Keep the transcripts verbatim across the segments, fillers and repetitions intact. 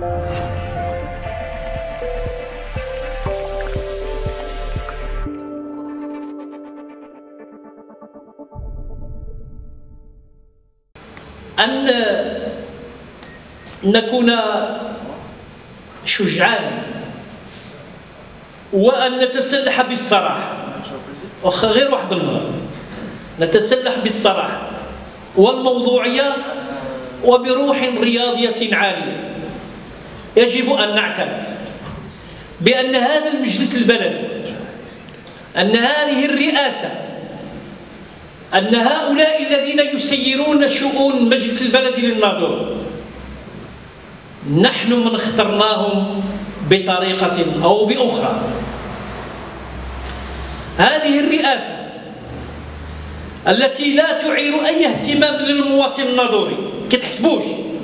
أن نكون شجعان وأن نتسلح بالصراحة، واخا غير واحد النهار نتسلح بالصراحة والموضوعية وبروح رياضية عالية. يجب أن نعترف بأن هذا المجلس البلدي، أن هذه الرئاسة، أن هؤلاء الذين يسيرون شؤون مجلس البلد للناظور نحن من اخترناهم بطريقة أو بأخرى. هذه الرئاسة التي لا تعير أي اهتمام للمواطن الناظوري كتحسبوش،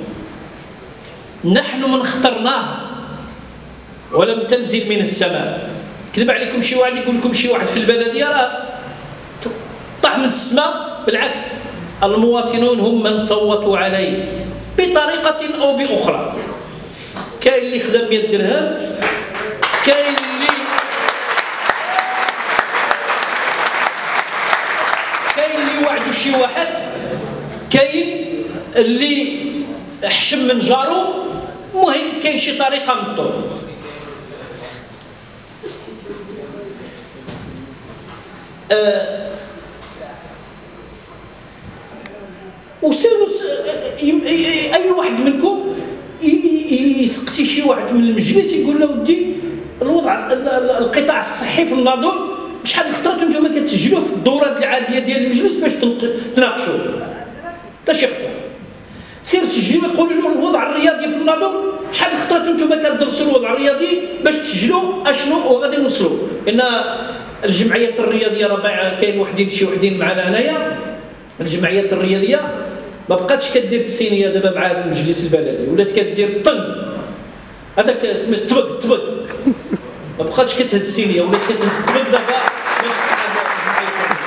نحن من اخترناها ولم تنزل من السماء. كذب عليكم شي واحد يقول لكم شي واحد في البلدية راه طاح من السماء، بالعكس المواطنون هم من صوتوا عليه بطريقة أو بأخرى. كاين اللي خدم مية درهم، كاين اللي كاين اللي وعدوا شي واحد، كاين اللي حشم من جارو، المهم كاين شي طريقة من الطرق. أه وسيروا اي واحد منكم يسقسي شي واحد من المجلس يقول له ودي الوضع القطاع الصحي في الناظور شحال خطرتوا نتوما كتسجلوه في الدورات العاديه ديال المجلس باش تناقشوا؟ حتى شي خطره. سير سجلوا يقولوا له الوضع الرياضي في الناظور شحال خطرتوا نتوما كتدرسوا الوضع الرياضي باش تسجلوا اشنو وغادي نوصلوا. ان الجمعيات الرياضيه راه كاين وحدين شي وحدين معنا هنايا، الجمعيات الرياضيه ما بقاتش كدير الصينيه دابا مع هذا المجلس البلدي، ولات كدير الطن هذاك سميت الطبق الطبق، ما بقاتش كتهز الصينيه ولات كتهز الطبق دابا باش تساعد الجمعيات.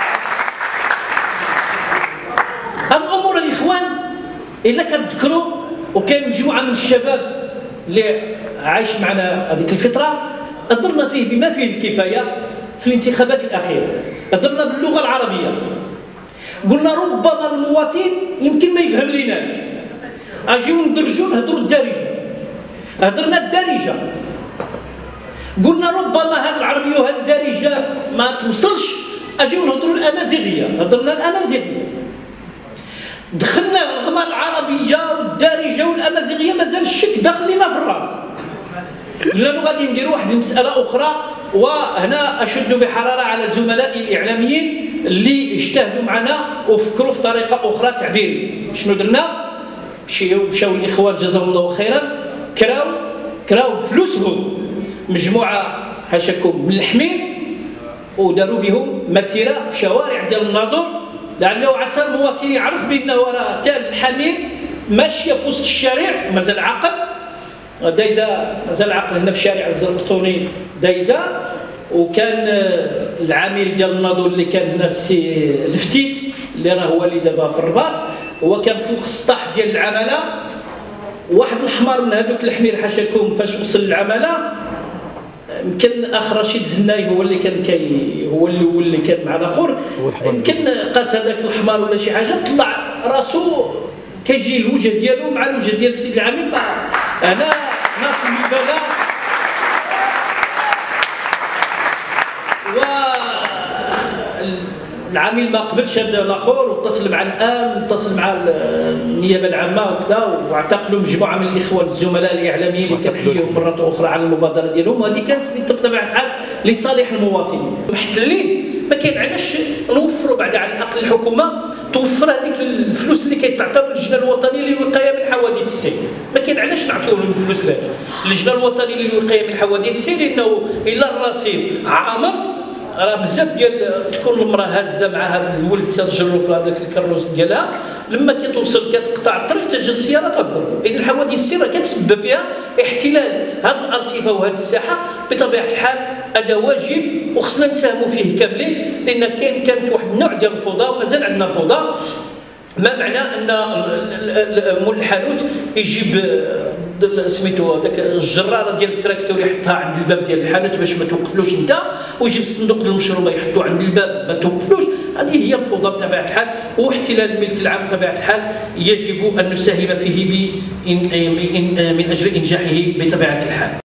هاد الامور الاخوان الا كتذكروا، وكاين مجموعه من الشباب اللي عايش معنا هذيك الفتره هضرنا فيه بما فيه الكفايه في الانتخابات الاخيره، هضرنا باللغه العربيه، قلنا ربما المواطن يمكن ما يفهم ليناش، اجيو ندرجو نهضروا الدارجه، هضرنا الدارجه، قلنا ربما هذه العربيه وهذه الدارجه ما توصلش، اجيو نهضروا الامازيغيه، هضرنا الامازيغيه، دخلنا رغم العربيه والدارجه والامازيغيه مازال الشك داخل لينا في الراس، قلنا غادي نديروا واحد المساله اخرى. وهنا اشد بحراره على زملائي الاعلاميين اللي اجتهدوا معنا وفكروا في طريقه اخرى تعبيريه. شنو درنا؟ مشاو الاخوان جزاهم الله خيرا، كراو كراو بفلوسهم مجموعه حاشاكم من الحمير وداروا بهم مسيره في شوارع ديال الناظور، لعله عسى المواطن يعرف بانه راه تال الحمير ماشيه في وسط الشارع، مازال عاقل دايزه، مازال عاقل هنا في شارع الزرقطوني دايزه. وكان العامل ديال الناظور اللي كان هنا السي الفتيت اللي راه هو اللي دابا في الرباط، هو كان فوق السطح ديال العماله، واحد الحمار من هذوك الحمير حاشاكم فاش وصل للعماله يمكن اخ رشيد الزناي هو اللي كان كي هو الاول اللي كان مع الاخر، يمكن قاس هذاك الحمار ولا شي حاجه طلع راسو كيجي الوجه ديالو مع الوجه ديال السيد العامل، فانا ناخذ البلاء. والعامل ما قبلش هذا الاخر واتصل مع الامن واتصل مع النيابه العامه وكذا، واعتقلوا مجموعه من الاخوان الزملاء الاعلاميين اللي كنحييهم مره اخرى على المبادره ديالهم، وهذه كانت بطبيعه الحال لصالح المواطنين. محتلين ما كاين علاش نوفروا بعد على الاقل الحكومه توفر هذيك الفلوس اللي كيتعطاو للجنه الوطنيه للوقايه من حوادث السير، ما كاين علاش نعطيوهم الفلوس لها اللجنه الوطنيه للوقايه من حوادث السير، لانه الا الرصيد عامر راه بزاف ديال تكون المراه هازه مع هذا الولد تتجرو في هذاك الكروس ديالها، لما كتوصل كتقطع الطريق تجي السياره تضرب، اذا الحوادث السير كتسبب فيها احتلال هذه الارصفه وهذه الساحه. بطبيعه الحال هذا واجب وخصنا نساهموا فيه كاملين، لان كاين كانت واحد النوع ديال الفوضى ومازال عندنا فوضى. ما معنى ان مول الحانوت يجيب سميتو هذاك الجراره ديال التراكتور يحطها عند الباب ديال الحانوت باش ما توقفلوش انت، ويجيب الصندوق ديال المشروبه يحطوه عند الباب ما توقفلوش. هذه هي الفوضى بطبيعه الحال، واحتلال الملك العام بطبيعه الحال يجب ان نساهم فيه من اجل انجاحه بطبيعه الحال.